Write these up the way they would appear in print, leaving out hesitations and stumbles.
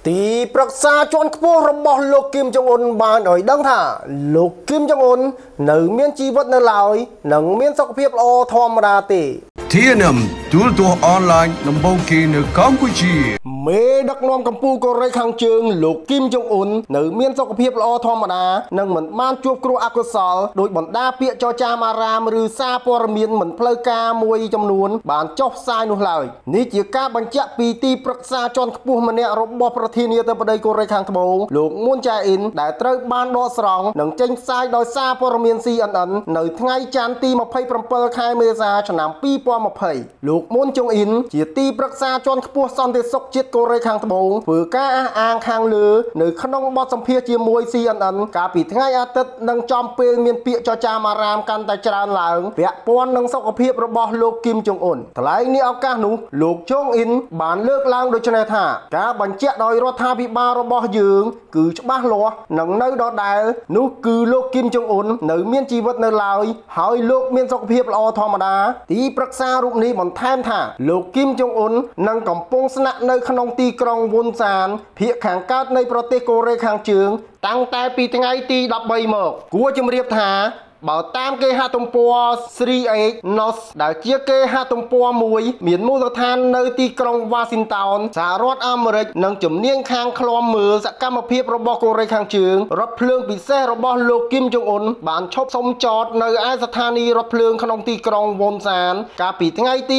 Tí bậc xa chọn khôរបស់លោក Kim Jong Un បានឲ្យដឹងថាលោក Kim Jong Un នៅមានជីវិតនៅឡើយនិងមានសុខភាពល្អធម្មតាទេ TNM ទូរទស្សន៍អនឡាញដំបូងគេនៅកម្ពុជាមេដឹកនាំកម្ពុជាកូរ៉េខាងជើងលោក Kim Jong Un នៅមានសុខភាពល្អធម្មតានិងមិនបានជួបគ្រោះអកុសលដោយបណ្ដាពាក្យចចាមអារាមឬសារព័ត៌មានមិនផ្លូវការមួយចំនួនបានចុះផ្សាយនោះឡើយនេះជាការបញ្ជាក់ពីទីប្រឹក្សាជាន់ខ្ពស់ម្នាក់របស់ប្រធានាធិបតីកូរ៉េខាងត្បូងលោក Moon Jae-in ដែលត្រូវបានដកស្រង់និងចេញផ្សាយដោយសារព័ត៌មាន CNN នៅថ្ងៃច័ន្ទទី27ខែមេសាឆ្នាំ2020លោក Moon Jae-in ជាទីប្រឹក្សាជាន់ខ្ពស់សន្តិសុខជាតិកូរ៉េខាងត្បូងធ្វើការអះអាងខាងលើនៅក្នុងបទសម្ភាសន៍ជាមួយ CNN កាលពីថ្ងៃអាទិត្យនិងចំពេលមានពាក្យចចាមអារាមកាន់តែច្រើនឡើងពាក់ព័ន្ធនឹងសុខភាពរបស់លោក Kim Jong Un ថ្លែងនេះឱកាសនោះលោក Jong-in បានលើកឡើងដូចនេះថាការបញ្ជាក់ដោយរដ្ឋាភិបាលរបស់យើងគឺច្បាស់លាស់និងនៅដដែលនោះគឺលោក Kim Jong Un នៅមានជីវិតនៅឡើយហើយលោកមានសុខភាពល្អធម្មតាទីប្រឹក្សារូបនេះបន្ថែមថាលោក Kim Jong Un នឹងកំពុងស្នាក់នៅក្នុងទីក្រុងវុនសានភាគខាងកើតនៃប្រទេសកូរ៉េខាងជើងតាំងតែពីថ្ងៃទី13មកគួរជម្រាបថាបើតាមគេហទំព័រ 3H News ដែលជាគេហទំព័រមួយមានមូលដ្ឋាននៅទីក្រុង Washington សហរដ្ឋអាមេរិកនិងជំនាញខាងឃ្លាំមើលសកម្មភាពរបស់កូរ៉េខាងជើងរថភ្លើងពិសេសរបស់លោក Kim Jong Un បានឈប់សុំចតនៅឯស្ថានីយ៍រថភ្លើងក្នុងទីក្រុង Wonsan កាលពីថ្ងៃទី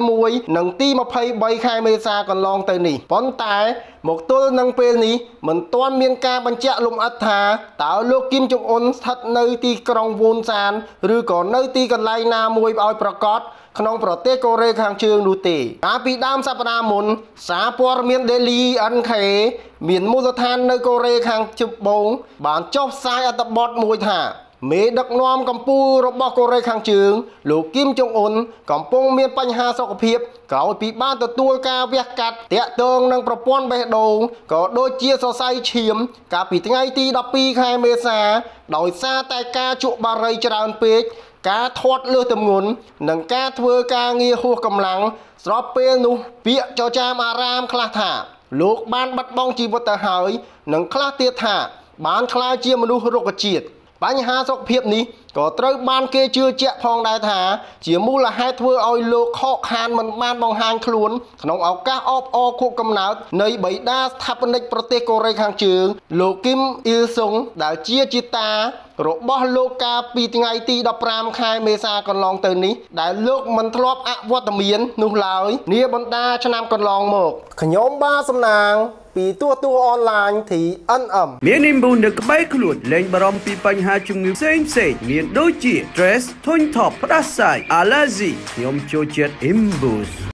21និងទី23ខែមេសាកន្លងទៅនេះប៉ុន្តែមកទល់នឹងពេលនេះមិនទាន់មានការបញ្ជាក់លម្អិតថាតើលោក Kim Jong Un ស្ថិតនៅទីក្រុង Wonsan ឬក៏នៅទីកន្លែងណាមួយឲ្យប្រកាសក្នុងប្រទេសកូរ៉េខាងជើងនោះទេកាលពីដើមសប្តាហ៍មុនសារព័ត៌មាន Daily NK មានមូលដ្ឋាននៅកូរ៉េខាងត្បូងបានចុះផ្សាយអត្ថបទមួយថាមេដឹកនាំកម្ពុជារបស់កូរ៉េខាងជើងលោក Kim Jong Un កំពុងមានបញ្ហាសុខភាពក្រោយពីបានទទួលការវះកាត់តាក់ទងនឹងប្រព័ន្ធបេះដូងក៏ដូចជាសរសៃឈាមកាលពីថ្ងៃទី12ខែមេសាដោយសារតែការជក់បារីច្រើនពេកការធាត់លើសទម្ងន់និងការធ្វើការងារហួសកម្លាំងស្របពេលនោះពាក្យចចាមអារាមខ្លះថាលោកបានបាត់បង់ជីវិតទៅហើយនិងខ្លះទៀតថាបានក្លាយជាមនុស្សរុក្ខជាតិបញ្ហាសុខភាពនេះក៏ត្រូវបានគេជឿជាក់ផងដែរថាជាមូលហេតុធ្វើឲ្យលោកខកខានមិនបានបង្ហាញខ្លួនក្នុងឱកាសអបអរខួបកំណើតនៃបិតាស្ថាបនិកប្រទេសកូរ៉េខាងជើងលោក Kim Il Sung ដែលជាជីតារបស់លោកកាលពីថ្ងៃទី15ខែមេសាកន្លងទៅនេះដែលលោកមិនធ្លាប់អវត្តមាននោះឡើយនាបណ្ដាឆ្នាំកន្លងមកខ្ញុំបាទសំណាងពីទូរទស្សន៍អនឡាញ TNM មាននិមប៊ូនៅក្បែរខ្លួនលែងបារម្ភពីបញ្ហាជំងឺផ្សេងមានដូចជា stress ធុញថប់ផ្ដាសាយ allergy ខ្ញុំចូលចិត្ត Imbus